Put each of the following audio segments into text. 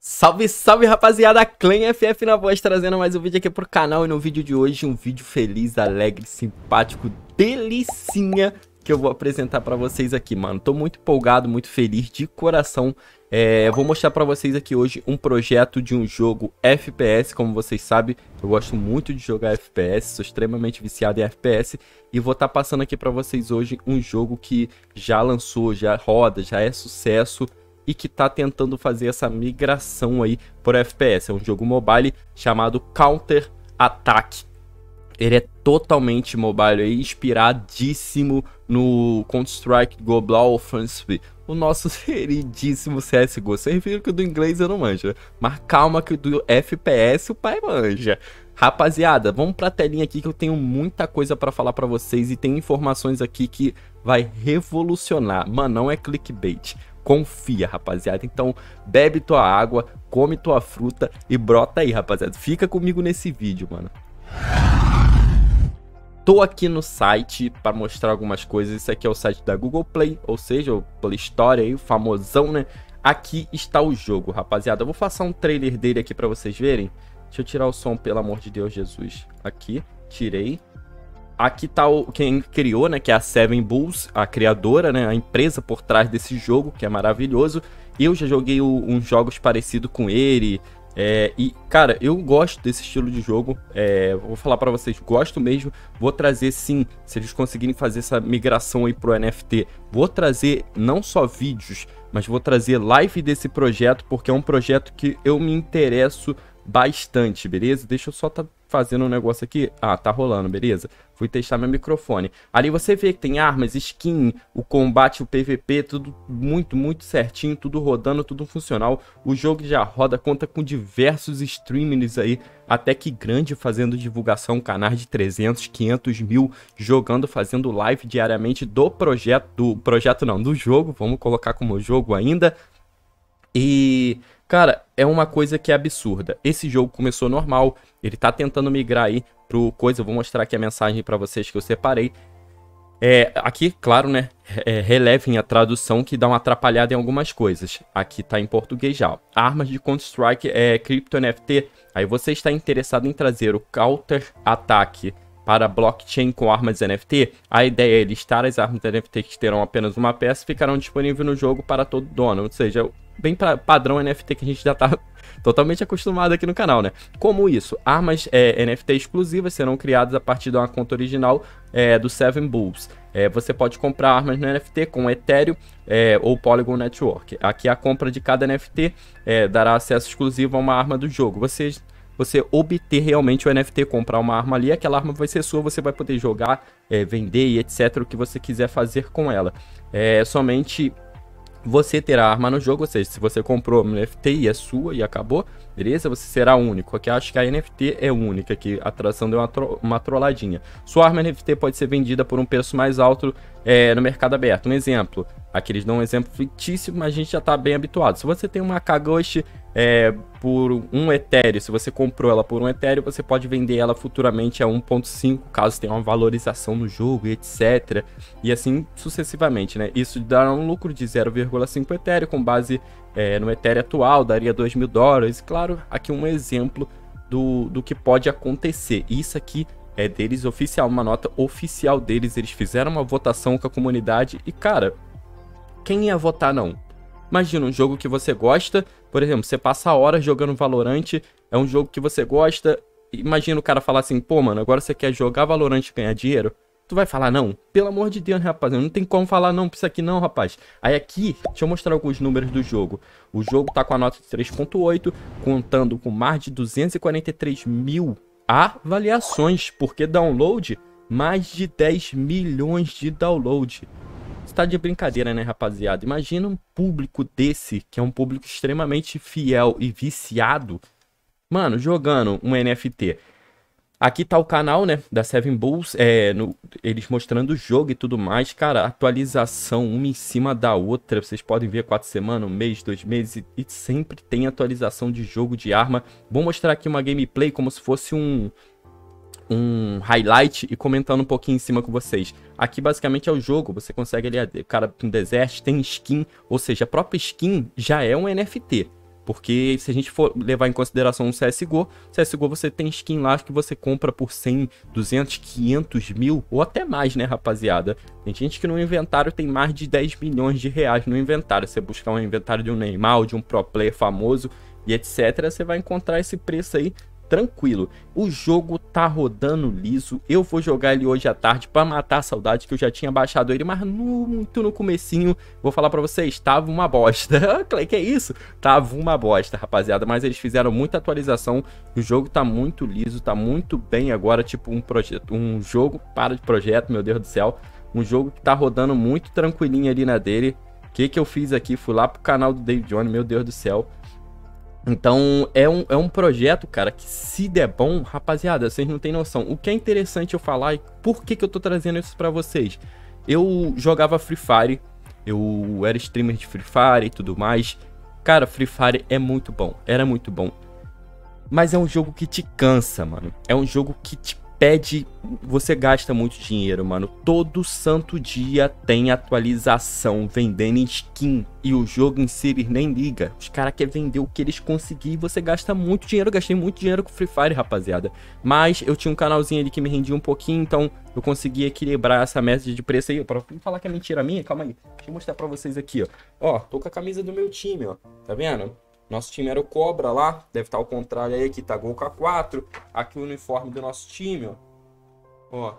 Salve, salve rapaziada, Clan FF na voz, trazendo mais um vídeo aqui pro canal. E no vídeo de hoje, um vídeo feliz, alegre, simpático, delicinha, que eu vou apresentar pra vocês aqui, mano. Tô muito empolgado, muito feliz, de coração. Eu vou mostrar pra vocês aqui hoje um projeto de um jogo FPS. Como vocês sabem, eu gosto muito de jogar FPS, sou extremamente viciado em FPS. E vou estar passando aqui pra vocês hoje um jogo que já lançou, já roda, já é sucesso, e que tá tentando fazer essa migração aí por FPS. É um jogo mobile chamado Counter Attack. Ele é totalmente mobile aí, inspiradíssimo no Counter-Strike Global Offensive, o nosso queridíssimo CSGO. Vocês viram que o do inglês eu não manjo, né? Mas calma que o do FPS o pai manja. Rapaziada, vamos pra telinha aqui que eu tenho muita coisa pra falar pra vocês e tem informações aqui que vai revolucionar. Mano, não é clickbait. Confia, rapaziada. Então, bebe tua água, come tua fruta e brota aí, rapaziada. Fica comigo nesse vídeo, mano. Tô aqui no site para mostrar algumas coisas. Esse aqui é o site da Google Play, ou seja, o Play Store aí, o famosão, né? Aqui está o jogo, rapaziada. Eu vou passar um trailer dele aqui para vocês verem. Deixa eu tirar o som, pelo amor de Deus, Jesus. Aqui, tirei. Aqui tá quem criou, né, que é a Seven Bulls, a criadora, né, a empresa por trás desse jogo, que é maravilhoso. Eu já joguei uns jogos parecidos com ele, e, cara, eu gosto desse estilo de jogo, vou falar pra vocês, gosto mesmo. Vou trazer, sim, se eles conseguirem fazer essa migração aí pro NFT, vou trazer não só vídeos, mas vou trazer live desse projeto, porque é um projeto que eu me interesso bastante, beleza? Deixa eu só fazendo um negócio aqui. Ah, tá rolando, beleza? Fui testar meu microfone. Ali você vê que tem armas, skin, o combate, o PVP, tudo muito certinho, tudo rodando, tudo funcional. O jogo já roda, conta com diversos streamers aí, até que grande, fazendo divulgação, canais de 300, 500 mil, jogando, fazendo live diariamente do do jogo, vamos colocar como jogo ainda. E, cara, é uma coisa que é absurda. Esse jogo começou normal, ele tá tentando migrar aí pro coisa. Eu vou mostrar aqui a mensagem pra vocês que eu separei. Aqui, claro, né, relevem a tradução que dá uma atrapalhada em algumas coisas. Aqui tá em português já. Armas de Counter-Strike Crypto NFT. Aí você está interessado em trazer o Counter Attack para blockchain com armas NFT. A ideia é listar as armas NFT que terão apenas uma peça e ficarão disponíveis no jogo para todo dono. Ou seja, bem padrão NFT que a gente já tá totalmente acostumado aqui no canal, né? Como isso? Armas NFT exclusivas serão criadas a partir de uma conta original do Seven Bulls. Você pode comprar armas no NFT com Ethereum ou Polygon Network. Aqui a compra de cada NFT dará acesso exclusivo a uma arma do jogo. Você obter realmente o NFT, comprar uma arma ali, aquela arma vai ser sua, você vai poder jogar, vender e etc, o que você quiser fazer com ela. Somente você terá a arma no jogo, ou seja, se você comprou uma NFT e é sua e acabou, beleza? Você será único. Aqui acho que a NFT é única, que a tradução deu uma trolladinha. Sua arma NFT pode ser vendida por um preço mais alto no mercado aberto. Um exemplo, aqui eles dão um exemplo fictício, mas a gente já está bem habituado. Se você tem uma Kagoshi por 1 Ethereum, se você comprou ela por 1 Ethereum, você pode vender ela futuramente a 1.5, caso tenha uma valorização no jogo e etc. E assim sucessivamente, né? Isso dá um lucro de 0,5 Ethereum, com base no Ethereum atual, daria $2.000. Claro, aqui um exemplo do que pode acontecer. Isso aqui é deles oficial, uma nota oficial deles. Eles fizeram uma votação com a comunidade e, cara, quem ia votar não? Imagina um jogo que você gosta, por exemplo, você passa horas jogando Valorant, é um jogo que você gosta, imagina o cara falar assim, pô, mano, agora você quer jogar Valorant e ganhar dinheiro? Tu vai falar não? Pelo amor de Deus, rapaz, não tem como falar não pra isso aqui não, rapaz. Aí aqui, deixa eu mostrar alguns números do jogo. O jogo tá com a nota de 3.8, contando com mais de 243 mil avaliações, porque download, mais de 10 milhões de download. Tá de brincadeira, né, rapaziada? Imagina um público desse, que é um público extremamente fiel e viciado, mano, jogando um NFT. Aqui tá o canal, né, da Seven Bulls, eles mostrando o jogo e tudo mais. Cara, atualização uma em cima da outra. Vocês podem ver 4 semanas, 1 mês, 2 meses, e sempre tem atualização de jogo, de arma. Vou mostrar aqui uma gameplay como se fosse um highlight e comentando um pouquinho em cima com vocês. Aqui basicamente é o jogo, você consegue ali, cara, no desert tem skin, ou seja, a própria skin já é um NFT. Porque se a gente for levar em consideração o CSGO você tem skin lá que você compra por 100, 200, 500 mil ou até mais, né, rapaziada? Tem gente que no inventário tem mais de 10 milhões de reais no inventário. Você buscar um inventário de um Neymar, de um pro player famoso e etc, você vai encontrar esse preço aí tranquilo. O jogo tá rodando liso. Eu vou jogar ele hoje à tarde pra matar a saudade, que eu já tinha baixado ele, mas muito no comecinho. Vou falar pra vocês, tava uma bosta. Que é isso? Tava uma bosta, rapaziada. Mas eles fizeram muita atualização. O jogo tá muito liso, tá muito bem agora. Tipo um jogo para de projeto, meu Deus do céu. Um jogo que tá rodando muito tranquilinho ali na dele. O que eu fiz aqui? Fui lá pro canal do David Jones, meu Deus do céu. Então, é um projeto, cara, que se der bom, rapaziada, vocês não tem noção. O que é interessante eu falar e por que eu tô trazendo isso pra vocês. Eu jogava Free Fire, eu era streamer de Free Fire e tudo mais. Cara, Free Fire é muito bom, era muito bom. Mas é um jogo que te cansa, mano. É um jogo que te pede, você gasta muito dinheiro, mano. Todo santo dia tem atualização, vendendo skin. E o jogo em si, eles nem liga. Os caras querem vender o que eles conseguirem e você gasta muito dinheiro. Eu gastei muito dinheiro com Free Fire, rapaziada. Mas eu tinha um canalzinho ali que me rendia um pouquinho, então eu consegui equilibrar essa média de preço aí. Pra falar que é mentira minha, calma aí. Deixa eu mostrar pra vocês aqui, ó. Ó, tô com a camisa do meu time, ó. Tá vendo? Nosso time era o Cobra lá, deve estar ao contrário aí, aqui tá Gol K4. Aqui o uniforme do nosso time, ó. Ó.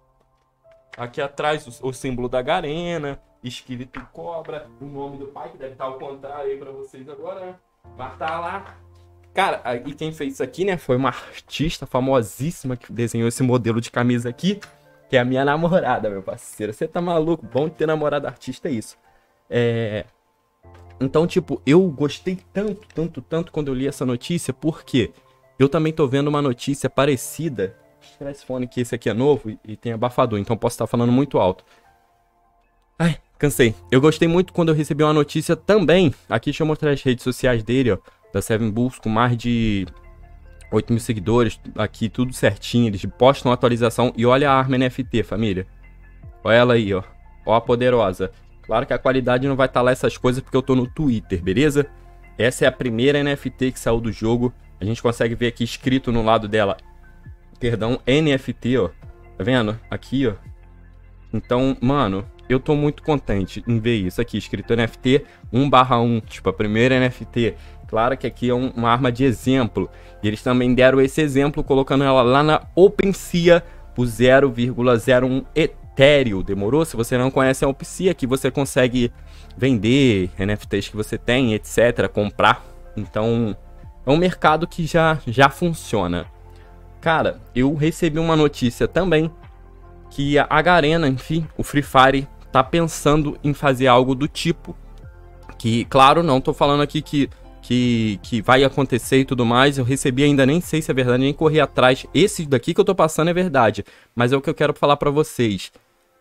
Aqui atrás o símbolo da Garena, escrito Cobra, o nome do pai, que deve estar ao contrário aí pra vocês agora, né? Mas tá lá. Cara, e quem fez isso aqui, né, foi uma artista famosíssima que desenhou esse modelo de camisa aqui, que é a minha namorada, meu parceiro. Você tá maluco? Bom de ter namorada artista, é isso. Então, tipo, eu gostei tanto quando eu li essa notícia, porque eu também tô vendo uma notícia parecida. Deixa eu tirar esse fone que esse aqui é novo e tem abafador, então posso estar falando muito alto. Ai, cansei. Eu gostei muito quando eu recebi uma notícia também. Aqui, deixa eu mostrar as redes sociais dele, ó. Da Seven Bulls, com mais de 8 mil seguidores. Aqui, tudo certinho. Eles postam atualização. E olha a arma NFT, família. Olha ela aí, ó. Ó a poderosa. Claro que a qualidade não vai estar lá essas coisas porque eu tô no Twitter, beleza? Essa é a primeira NFT que saiu do jogo. A gente consegue ver aqui escrito no lado dela, perdão, NFT, ó. Tá vendo? Aqui, ó. Então, mano, eu tô muito contente em ver isso aqui, escrito NFT 1/1, tipo a primeira NFT. Claro que aqui é uma arma de exemplo. E eles também deram esse exemplo colocando ela lá na OpenSea, o 0,01 Ethereum. Demorou? Se você não conhece a OpenSea, aqui você consegue vender NFTs que você tem, etc, comprar. Então, é um mercado que já funciona. Cara, eu recebi uma notícia também que a Garena, enfim, o Free Fire tá pensando em fazer algo do tipo. Que, claro, não tô falando aqui que vai acontecer e tudo mais. Eu recebi, ainda nem sei se é verdade, nem corri atrás. Esse daqui que eu tô passando é verdade, mas é o que eu quero falar pra vocês.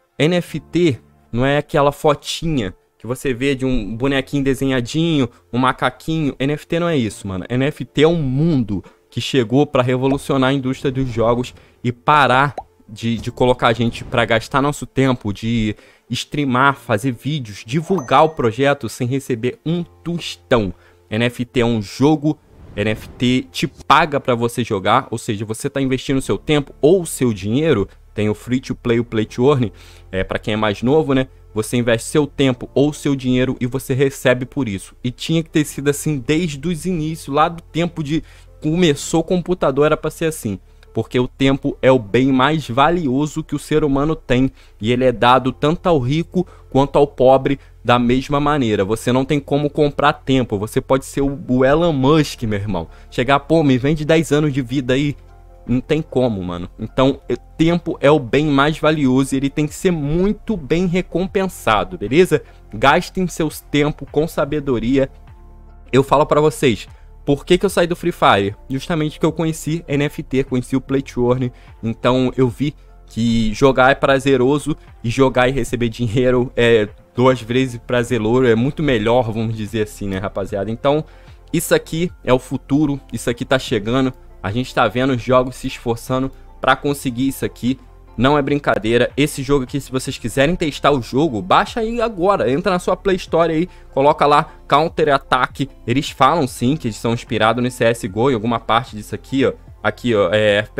NFT não é aquela fotinha que você vê de um bonequinho desenhadinho, um macaquinho. NFT não é isso, mano. NFT é um mundo que chegou pra revolucionar a indústria dos jogos e parar de colocar a gente pra gastar nosso tempo, de streamar, fazer vídeos, divulgar o projeto sem receber um tostão. NFT é um jogo, NFT te paga pra você jogar, ou seja, você tá investindo o seu tempo ou o seu dinheiro. Tem o Free to Play, o Play to Earn, pra quem é mais novo, né? Você investe seu tempo ou seu dinheiro e você recebe por isso. E tinha que ter sido assim desde os inícios, lá do tempo de começou o computador, era pra ser assim. Porque o tempo é o bem mais valioso que o ser humano tem. E ele é dado tanto ao rico quanto ao pobre da mesma maneira. Você não tem como comprar tempo. Você pode ser o Elon Musk, meu irmão. Chegar, pô, me vende 10 anos de vida aí. Não tem como, mano. Então, o tempo é o bem mais valioso e ele tem que ser muito bem recompensado, beleza? Gastem seus tempos com sabedoria. Eu falo pra vocês, por que eu saí do Free Fire? Justamente porque eu conheci NFT, conheci o Play to Earn. Então, eu vi que jogar é prazeroso e jogar e receber dinheiro é 2 vezes prazeroso. É muito melhor, vamos dizer assim, né, rapaziada? Então, isso aqui é o futuro, isso aqui tá chegando. A gente tá vendo os jogos se esforçando pra conseguir isso aqui. não é brincadeira. Esse jogo aqui, se vocês quiserem testar o jogo, baixa aí agora, entra na sua Play Store aí, coloca lá Counter Attack. Eles falam sim que eles são inspirados no CSGO, em alguma parte disso aqui, ó. Aqui, ó,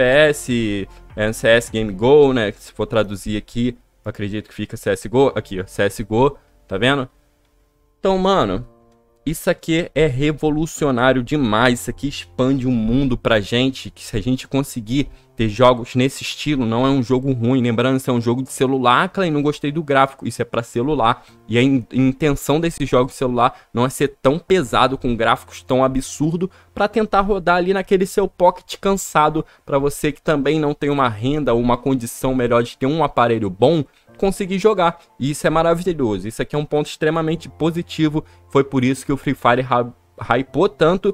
FPS, CS Game Go, né? Se for traduzir aqui, eu acredito que fica CSGO. Aqui, ó, CSGO, tá vendo? Então, mano, isso aqui é revolucionário demais. Isso aqui expande o mundo pra gente. Que se a gente conseguir ter jogos nesse estilo, não é um jogo ruim. Lembrando, isso é um jogo de celular, Clay, não gostei do gráfico. Isso é pra celular. E a intenção desses jogos de celular não é ser tão pesado, com gráficos tão absurdos, pra tentar rodar ali naquele seu pocket cansado. Pra você que também não tem uma renda ou uma condição melhor de ter um aparelho bom, conseguir jogar. E isso é maravilhoso. Isso aqui é um ponto extremamente positivo. Foi por isso que o Free Fire hypou tanto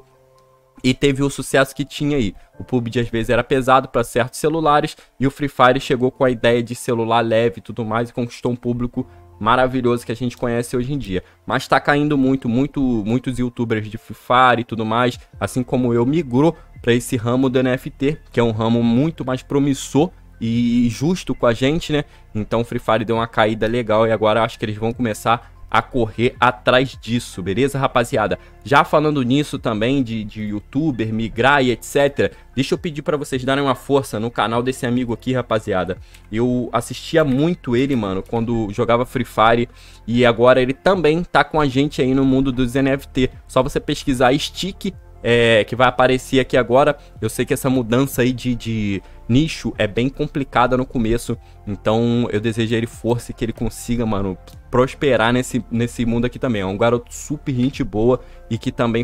e teve o sucesso que tinha aí. O PUBG às vezes era pesado para certos celulares e o Free Fire chegou com a ideia de celular leve e tudo mais e conquistou um público maravilhoso que a gente conhece hoje em dia. Mas tá caindo muitos youtubers de Free Fire e tudo mais, assim como eu, migrou para esse ramo do NFT, que é um ramo muito mais promissor e justo com a gente, né? Então o Free Fire deu uma caída legal e agora acho que eles vão começar a correr atrás disso, beleza, rapaziada? Já falando nisso também de youtuber, migrar e etc, deixa eu pedir pra vocês darem uma força no canal desse amigo aqui, rapaziada. Eu assistia muito ele, mano, quando jogava Free Fire e agora ele também tá com a gente aí no mundo dos NFT. Só você pesquisar Stick, que vai aparecer aqui agora. Eu sei que essa mudança aí de nicho é bem complicada no começo, então eu desejo a ele força e que ele consiga, mano, prosperar nesse mundo aqui também. É um garoto super gente boa e que também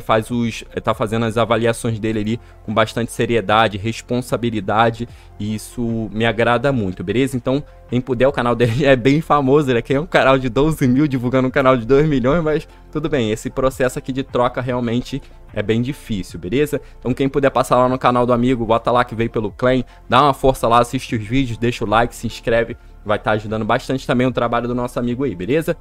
tá fazendo as avaliações dele ali com bastante seriedade, responsabilidade, e isso me agrada muito, beleza? Então, quem puder, o canal dele é bem famoso, ele é um canal de 12 mil divulgando um canal de 2 milhões, mas tudo bem, esse processo aqui de troca realmente é bem difícil, beleza? Então quem puder passar lá no canal do amigo, bota lá que veio pelo Clan, dá uma força lá, assiste os vídeos, deixa o like, se inscreve, vai estar ajudando bastante também o trabalho do nosso amigo aí, beleza?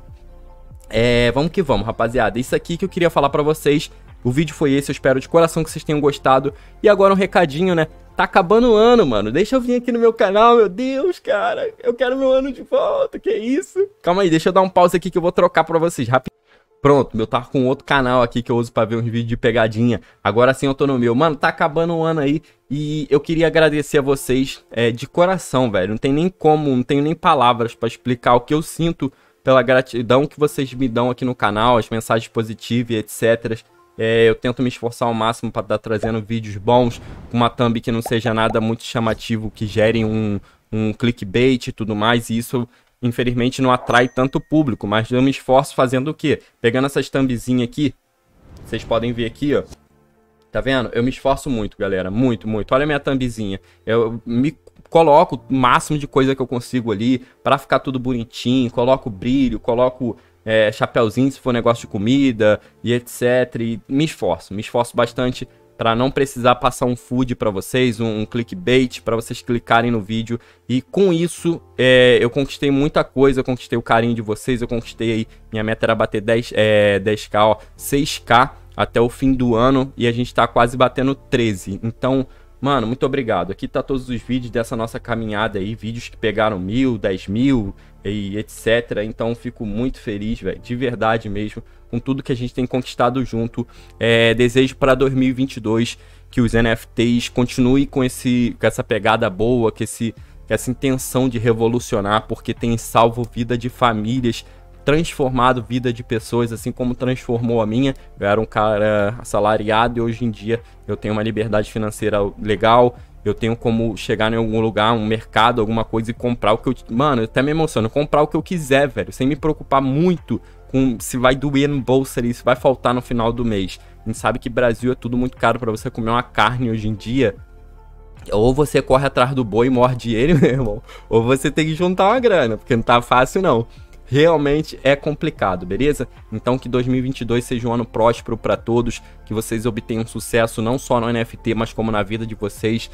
Vamos que vamos, rapaziada. Isso aqui que eu queria falar pra vocês. O vídeo foi esse, eu espero de coração que vocês tenham gostado. E agora um recadinho, né? Tá acabando o ano, mano. Deixa eu vir aqui no meu canal, meu Deus, cara. Eu quero meu ano de volta, que isso? Calma aí, deixa eu dar um pause aqui que eu vou trocar pra vocês, rapidinho. Pronto, meu tá com outro canal aqui que eu uso pra ver uns vídeos de pegadinha. Agora sim eu tô no meu. Mano, tá acabando o ano aí e eu queria agradecer a vocês de coração, velho. Não tem nem como, não tenho nem palavras pra explicar o que eu sinto pela gratidão que vocês me dão aqui no canal, as mensagens positivas e etc. Eu tento me esforçar ao máximo pra estar trazendo vídeos bons, com uma thumb que não seja nada muito chamativo, que gerem um clickbait e tudo mais, e isso infelizmente não atrai tanto público, mas eu me esforço fazendo o quê? Pegando essas thumbzinhas aqui, vocês podem ver aqui, ó. Tá vendo? Eu me esforço muito, galera, muito, muito. Olha a minha thumbzinha. Eu me coloco o máximo de coisa que eu consigo ali, pra ficar tudo bonitinho, coloco brilho, coloco chapéuzinho se for negócio de comida e etc. E me esforço bastante para não precisar passar um food para vocês, um clickbait, para vocês clicarem no vídeo. E com isso, eu conquistei muita coisa, eu conquistei o carinho de vocês, eu conquistei aí, minha meta era bater 10k, ó, 6k até o fim do ano, e a gente tá quase batendo 13. Então, mano, muito obrigado. Aqui tá todos os vídeos dessa nossa caminhada aí, vídeos que pegaram 1000, 10 mil e etc. Então fico muito feliz, velho, de verdade mesmo, com tudo que a gente tem conquistado junto. Desejo para 2022 que os NFTs continuem com essa pegada boa, com essa intenção de revolucionar, porque tem salvo vida de famílias, transformado vida de pessoas, assim como transformou a minha. Eu era um cara assalariado e hoje em dia eu tenho uma liberdade financeira legal. Eu tenho como chegar em algum lugar, um mercado, alguma coisa e comprar o que eu... Mano, eu até me emociono. Comprar o que eu quiser, velho. Sem me preocupar muito com se vai doer no bolso ali, se vai faltar no final do mês. A gente sabe que Brasil é tudo muito caro pra você comer uma carne hoje em dia. Ou você corre atrás do boi e morde ele, meu irmão. Ou você tem que juntar uma grana, porque não tá fácil, não. Realmente é complicado, beleza? Então que 2022 seja um ano próspero para todos, que vocês obtenham sucesso não só no NFT, mas como na vida de vocês.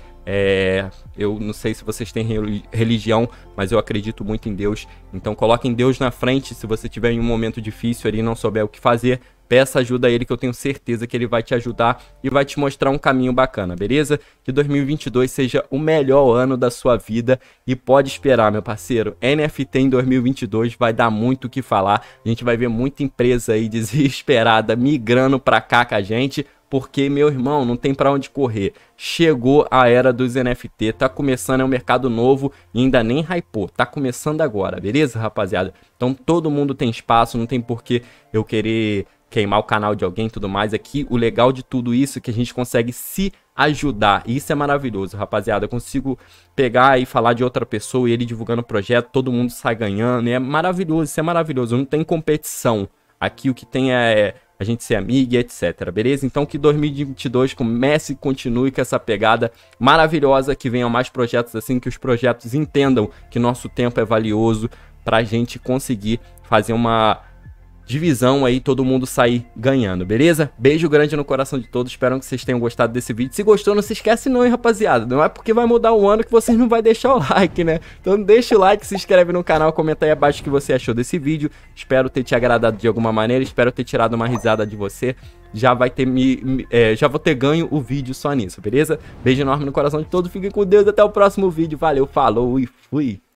Eu não sei se vocês têm religião, mas eu acredito muito em Deus. Então coloquem Deus na frente se você tiver em um momento difícil ali e não souber o que fazer. peça ajuda a ele, que eu tenho certeza que ele vai te ajudar e vai te mostrar um caminho bacana, beleza? Que 2022 seja o melhor ano da sua vida e pode esperar, meu parceiro. NFT em 2022 vai dar muito o que falar. A gente vai ver muita empresa aí desesperada migrando pra cá com a gente, porque, meu irmão, não tem pra onde correr. Chegou a era dos NFT, tá começando, é um mercado novo e ainda nem hypou, tá começando agora, beleza, rapaziada? Então todo mundo tem espaço, não tem por que eu querer queimar o canal de alguém e tudo mais. Aqui o legal de tudo isso é que a gente consegue se ajudar, e isso é maravilhoso, rapaziada. Eu consigo pegar e falar de outra pessoa e ele divulgando o projeto, todo mundo sai ganhando, e é maravilhoso, isso é maravilhoso, não tem competição. Aqui o que tem é a gente ser amigo e etc, beleza? Então que 2022 comece e continue com essa pegada maravilhosa, que venham mais projetos assim, que os projetos entendam que nosso tempo é valioso pra gente conseguir fazer uma divisão aí, todo mundo sair ganhando, beleza? Beijo grande no coração de todos, espero que vocês tenham gostado desse vídeo. Se gostou, não se esquece não, hein, rapaziada. Não é porque vai mudar o ano que vocês não vai deixar o like, né? Então deixa o like, se inscreve no canal, comenta aí abaixo o que você achou desse vídeo. Espero ter te agradado de alguma maneira, espero ter tirado uma risada de você. Já vai ter já vou ter ganho o vídeo só nisso, beleza? Beijo enorme no coração de todos, fiquem com Deus, até o próximo vídeo. Valeu, falou e fui!